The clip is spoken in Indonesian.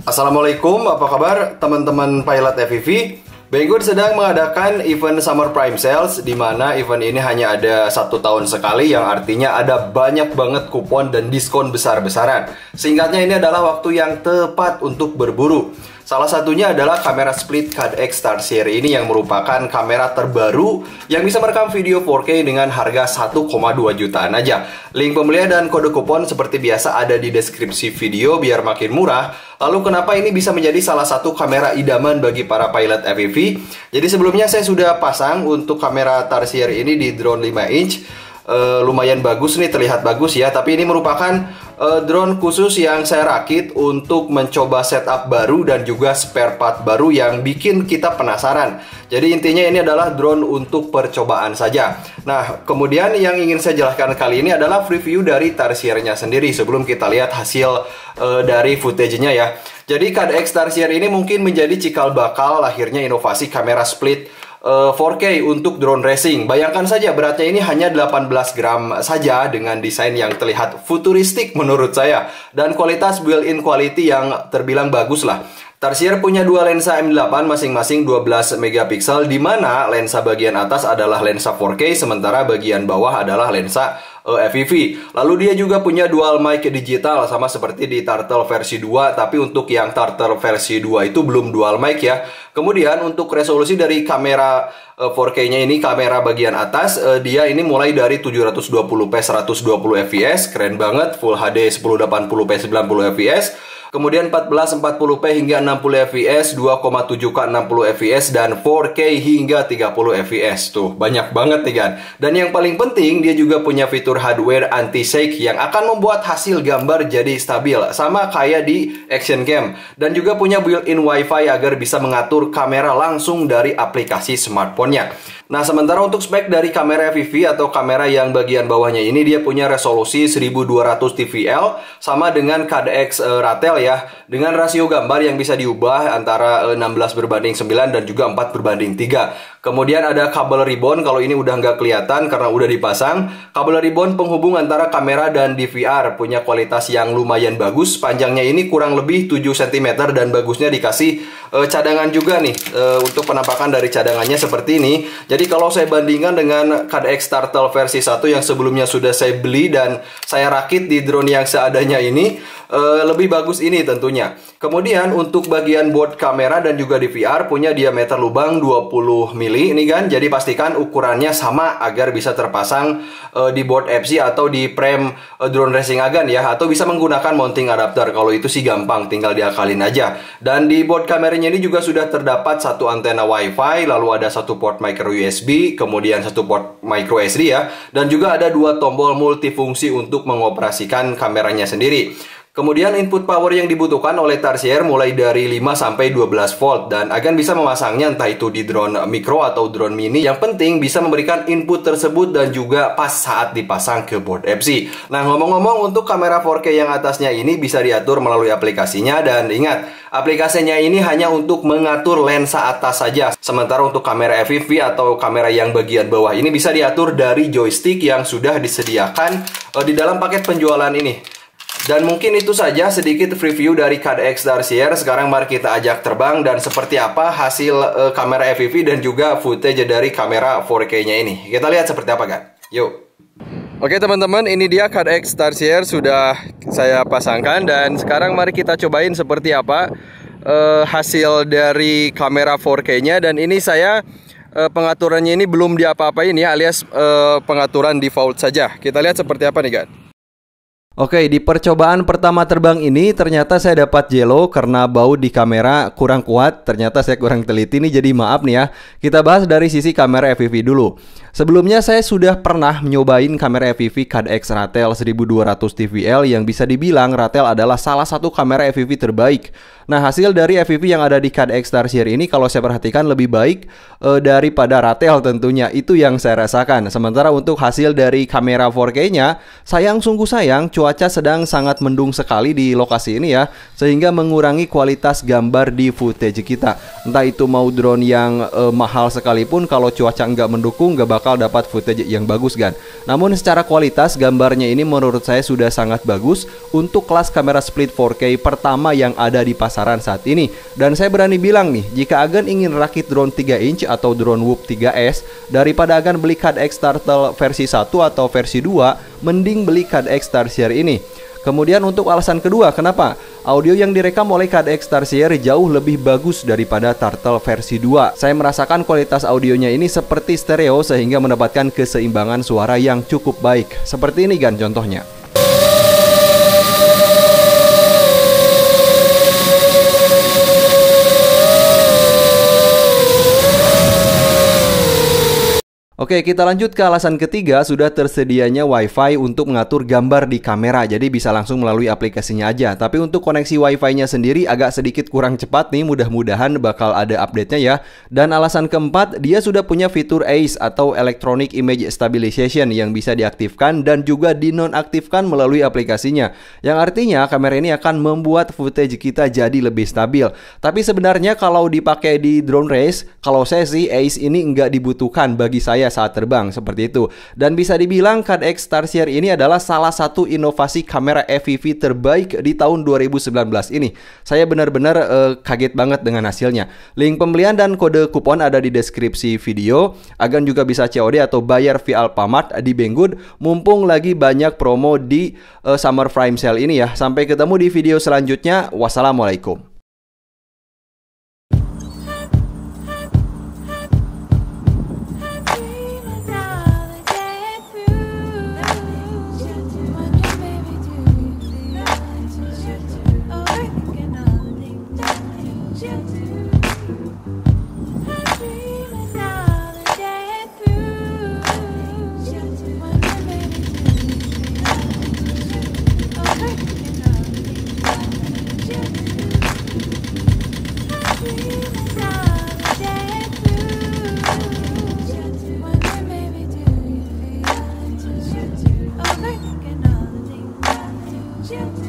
Assalamualaikum, apa kabar teman-teman pilot FPV? Banggood sedang mengadakan event Summer Prime Sales, di mana event ini hanya ada 1 tahun sekali, yang artinya ada banyak banget kupon dan diskon besar-besaran. Singkatnya, ini adalah waktu yang tepat untuk berburu. Salah satunya adalah kamera split CAD-X Starseer ini, yang merupakan kamera terbaru yang bisa merekam video 4K dengan harga 1,2 jutaan aja. Link pembelian dan kode kupon seperti biasa ada di deskripsi video biar makin murah. Lalu kenapa ini bisa menjadi salah satu kamera idaman bagi para pilot FPV? Jadi sebelumnya saya sudah pasang untuk kamera Starseer ini di drone 5 inch. Lumayan bagus nih, terlihat bagus ya. Tapi ini merupakan drone khusus yang saya rakit untuk mencoba setup baru dan juga spare part baru yang bikin kita penasaran. Jadi intinya ini adalah drone untuk percobaan saja. Nah, kemudian yang ingin saya jelaskan kali ini adalah review dari Starseer-nya sendiri sebelum kita lihat hasil dari footage-nya ya. Jadi CAD-X Starseer ini mungkin menjadi cikal bakal lahirnya inovasi kamera split 4K untuk drone racing. Bayangkan saja, beratnya ini hanya 18 gram saja dengan desain yang terlihat futuristik menurut saya, dan kualitas built-in quality yang terbilang bagus lah. Starseer punya dua lensa M8 masing-masing 12 megapiksel, di mana lensa bagian atas adalah lensa 4K, sementara bagian bawah adalah lensa FPV. Lalu dia juga punya dual mic digital sama seperti di Turtle versi 2, tapi untuk yang Turtle versi 2 itu belum dual mic ya. Kemudian untuk resolusi dari kamera 4K-nya ini, kamera bagian atas, dia ini mulai dari 720p 120 fps, keren banget, Full HD 1080p 90 fps. Kemudian 1440p hingga 60 fps, 2,7K 60 fps, dan 4K hingga 30 fps. Tuh, banyak banget nih kan. Dan yang paling penting, dia juga punya fitur hardware anti-shake yang akan membuat hasil gambar jadi stabil, sama kayak di Action Cam. Dan juga punya built-in wifi agar bisa mengatur kamera langsung dari aplikasi smartphone-nya. Nah, sementara untuk spek dari kamera FPV atau kamera yang bagian bawahnya ini, dia punya resolusi 1200 TVL sama dengan CAD-X Ratel ya, dengan rasio gambar yang bisa diubah antara 16:9 dan juga 4:3. Kemudian ada kabel ribbon, kalau ini udah nggak kelihatan karena udah dipasang. Kabel ribbon penghubung antara kamera dan DVR, punya kualitas yang lumayan bagus. Panjangnya ini kurang lebih 7 cm dan bagusnya dikasih cadangan juga nih, untuk penampakan dari cadangannya seperti ini. Jadi kalau saya bandingkan dengan CAD-X Turtle versi 1 yang sebelumnya sudah saya beli dan saya rakit di drone yang seadanya ini, lebih bagus ini tentunya. Kemudian untuk bagian board kamera dan juga DVR punya diameter lubang 20 mili ini kan. Jadi pastikan ukurannya sama agar bisa terpasang di board FC atau di frame drone racing Agan ya, atau bisa menggunakan mounting adapter. Kalau itu sih gampang, tinggal diakalin aja. Dan di board kameranya ini juga sudah terdapat satu antena WiFi, lalu ada satu port micro USB, kemudian satu port micro SD ya, dan juga ada 2 tombol multifungsi untuk mengoperasikan kameranya sendiri. Kemudian input power yang dibutuhkan oleh Starseer mulai dari 5 sampai 12 volt, dan Agan bisa memasangnya entah itu di drone mikro atau drone mini. Yang penting bisa memberikan input tersebut dan juga pas saat dipasang ke board FC. Nah, ngomong-ngomong, untuk kamera 4K yang atasnya ini bisa diatur melalui aplikasinya, dan ingat, aplikasinya ini hanya untuk mengatur lensa atas saja. Sementara untuk kamera FPV atau kamera yang bagian bawah ini bisa diatur dari joystick yang sudah disediakan di dalam paket penjualan ini. Dan mungkin itu saja sedikit review dari CAD-X Starseer. Sekarang mari kita ajak terbang dan seperti apa hasil kamera FPV dan juga footage dari kamera 4K-nya ini. Kita lihat seperti apa kan? Yuk. Oke teman-teman, ini dia CAD-X Starseer sudah saya pasangkan, dan sekarang mari kita cobain seperti apa hasil dari kamera 4K-nya. Dan ini saya pengaturannya ini belum diapa-apain ya, alias pengaturan default saja. Kita lihat seperti apa nih kan? Oke, di percobaan pertama terbang ini ternyata saya dapat yellow karena bau di kamera kurang kuat. Ternyata saya kurang teliti nih, jadi maaf nih ya. Kita bahas dari sisi kamera FPV dulu. Sebelumnya saya sudah pernah nyobain kamera FPV CAD-X Ratel 1200 TVL yang bisa dibilang Ratel adalah salah satu kamera FPV terbaik. Nah, hasil dari FPV yang ada di CAD-X Starseer ini kalau saya perhatikan lebih baik daripada Ratel tentunya. Itu yang saya rasakan. Sementara untuk hasil dari kamera 4K-nya, sungguh sayang, cuaca sedang sangat mendung sekali di lokasi ini ya, sehingga mengurangi kualitas gambar di footage kita. Entah itu mau drone yang mahal sekalipun, kalau cuaca nggak mendukung nggak bakal dapat footage yang bagus kan. Namun secara kualitas gambarnya ini menurut saya sudah sangat bagus untuk kelas kamera split 4K pertama yang ada di pasaran saat ini. Dan saya berani bilang nih, jika Agan ingin rakit drone 3 inch atau drone Whoop 3S, daripada Agan beli CAD-X Turtle versi 1 atau versi 2, mending beli CAD-X Starseer ini. Kemudian untuk alasan kedua, kenapa? Audio yang direkam oleh CAD-X Starseer jauh lebih bagus daripada Turtle versi 2. Saya merasakan kualitas audionya ini seperti stereo sehingga mendapatkan keseimbangan suara yang cukup baik. Seperti ini kan contohnya. Oke, kita lanjut ke alasan ketiga, sudah tersedianya WiFi untuk mengatur gambar di kamera. Jadi bisa langsung melalui aplikasinya aja. Tapi untuk koneksi WiFi-nya sendiri agak sedikit kurang cepat nih, mudah-mudahan bakal ada update-nya ya. Dan alasan keempat, dia sudah punya fitur AIS atau Electronic Image Stabilization yang bisa diaktifkan dan juga dinonaktifkan melalui aplikasinya. Yang artinya kamera ini akan membuat footage kita jadi lebih stabil. Tapi sebenarnya kalau dipakai di drone race, kalau saya sih AIS ini nggak dibutuhkan bagi saya saat terbang seperti itu. Dan bisa dibilang CAD-X Starseer ini adalah salah satu inovasi kamera FPV terbaik di tahun 2019 ini. Saya benar-benar kaget banget dengan hasilnya. Link pembelian dan kode kupon ada di deskripsi video. Agan juga bisa COD atau bayar via Alfamart di Banggood, mumpung lagi banyak promo di Summer Prime Sale ini ya. Sampai ketemu di video selanjutnya. Wassalamualaikum. Yeah.